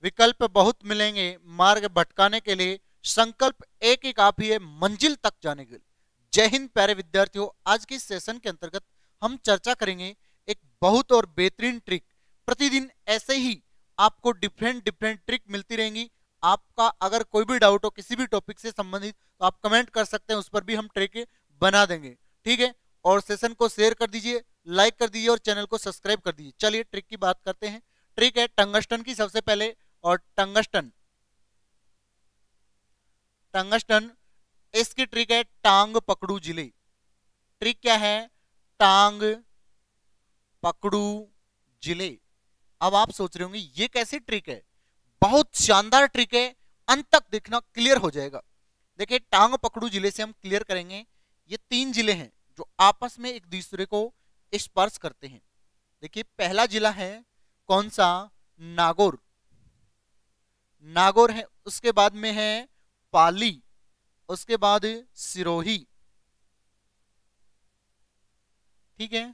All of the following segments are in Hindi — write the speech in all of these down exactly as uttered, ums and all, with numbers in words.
विकल्प बहुत मिलेंगे मार्ग भटकाने के लिए, संकल्प एक ही काफी है मंजिल तक जाने के लिए। जय हिंद प्यारे विद्यार्थियों, आज के सेशन के अंतर्गत हम चर्चा करेंगे एक बहुत और बेहतरीन ट्रिक। प्रतिदिन ऐसे ही आपको डिफरेंट डिफरेंट ट्रिक मिलती रहेंगी। आपका अगर कोई भी डाउट हो किसी भी टॉपिक से संबंधित तो आप कमेंट कर सकते हैं, उस पर भी हम ट्रिक बना देंगे, ठीक है। और सेशन को शेयर कर दीजिए, लाइक कर दीजिए और चैनल को सब्सक्राइब कर दीजिए। चलिए ट्रिक की बात करते हैं। ट्रिक है टंगस्टन की सबसे पहले, और टंगस्टन टंगस्टन इसकी ट्रिक है टांग पकड़ू जिले। ट्रिक क्या है? टांग पकड़ू जिले। अब आप सोच रहे होंगे ये कैसी ट्रिक है? बहुत शानदार ट्रिक है, अंत तक देखना, क्लियर हो जाएगा। देखिए टांग पकड़ू जिले से हम क्लियर करेंगे। ये तीन जिले हैं जो आपस में एक दूसरे को स्पर्श करते हैं। देखिए पहला जिला है कौन सा? नागौर। नागौर है, उसके बाद में है पाली, उसके बाद सिरोही, ठीक है।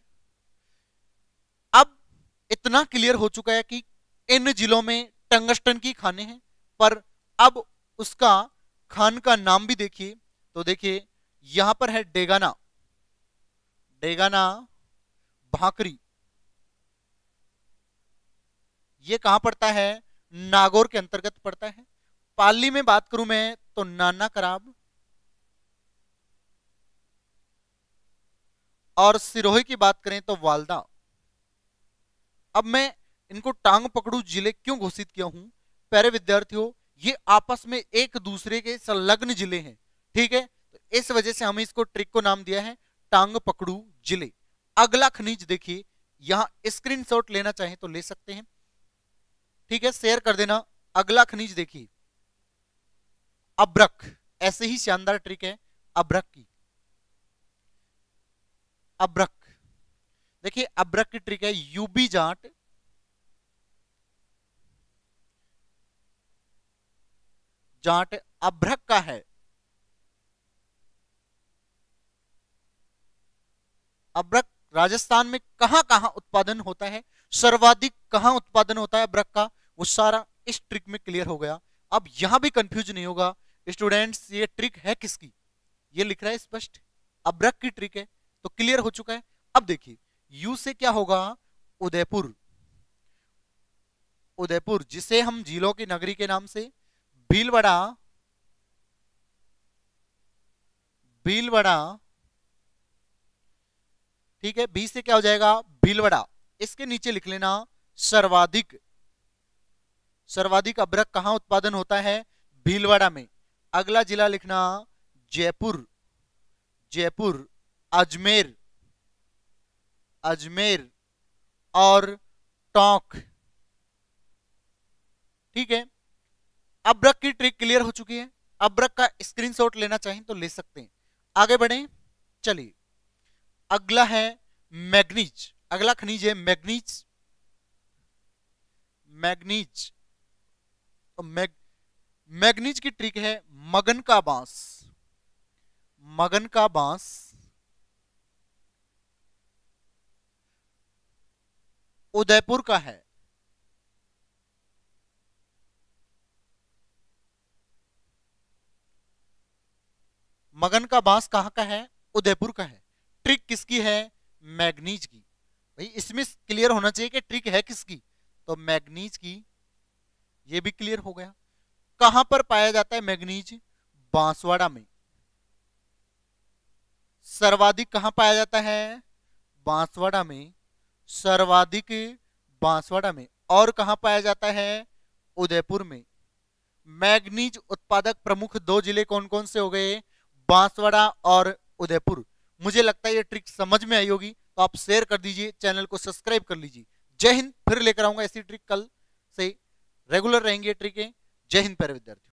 अब इतना क्लियर हो चुका है कि इन जिलों में टंगस्टन की खानें हैं, पर अब उसका खान का नाम भी देखिए। तो देखिए यहां पर है डेगाना, डेगाना भाकरी। ये कहां पड़ता है? नागौर के अंतर्गत पड़ता है। पाली में बात करूं मैं तो नाना कराब, और सिरोही की बात करें तो वालदा। अब मैं इनको टांग पकड़ू जिले क्यों घोषित किया हूं? प्यारे विद्यार्थियों, ये आपस में एक दूसरे के संलग्न जिले हैं, ठीक है। तो इस वजह से हमें इसको ट्रिक को नाम दिया है टांग पकड़ू जिले। अगला खनिज देखिए, यहां स्क्रीनशॉट लेना चाहें तो ले सकते हैं, ठीक है, शेयर कर देना। अगला खनिज देखिए अब्रक। ऐसे ही शानदार ट्रिक है अब्रक की। अब्रक देखिए, अब्रक की ट्रिक है यूबी जाट, जाट अब्रक का है। अब्रक राजस्थान में कहां कहां उत्पादन होता है, सर्वाधिक कहां उत्पादन होता है अब्रक का, वो सारा इस ट्रिक में क्लियर हो गया। अब यहां भी कंफ्यूज नहीं होगा स्टूडेंट्स, ये ट्रिक है किसकी? ये लिख रहा है स्पष्ट, अब्रक की ट्रिक है, तो क्लियर हो चुका है। अब देखिए यू से क्या होगा? उदयपुर। उदयपुर जिसे हम झीलों की नगरी के नाम से, भीलवाड़ा, भीलवाड़ा, ठीक है। बी से क्या हो जाएगा? भीलवाड़ा। इसके नीचे लिख लेना सर्वाधिक। सर्वाधिक अब्रक कहां उत्पादन होता है? भीलवाड़ा में। अगला जिला लिखना जयपुर, जयपुर, अजमेर, अजमेर और टोंक, ठीक है। अब्रक की ट्रिक क्लियर हो चुकी है। अब्रक का स्क्रीनशॉट लेना चाहें तो ले सकते हैं। आगे बढ़े, चलिए अगला है मैग्नीज। अगला खनिज है मैग्नीज, मैग्नीज। तो मैग मैग्नीज की ट्रिक है मगन का बांस, मगन का बांस, उदयपुर का है। मगन का बांस कहां का है? उदयपुर का है। ट्रिक किसकी है? मैग्नीज की। भाई इसमें क्लियर होना चाहिए कि ट्रिक है किसकी, तो मैग्नीज की। ये भी क्लियर हो गया। कहां पर पाया जाता है मैग्नीज? बांसवाड़ा में। सर्वाधिक कहां पाया जाता है? बांसवाड़ा में। सर्वाधिक बांसवाड़ा में। और कहां पाया जाता है? उदयपुर में। मैग्नीज उत्पादक प्रमुख दो जिले कौन कौन से हो गए? बांसवाड़ा और उदयपुर। मुझे लगता है ये ट्रिक समझ में आई होगी, तो आप शेयर कर दीजिए, चैनल को सब्सक्राइब कर लीजिए। जय हिंद। फिर लेकर आऊंगा ऐसी ट्रिक, कल से रेगुलर रहेंगे ट्रिकें। जय हिंद प्यारे विद्यार्थियों।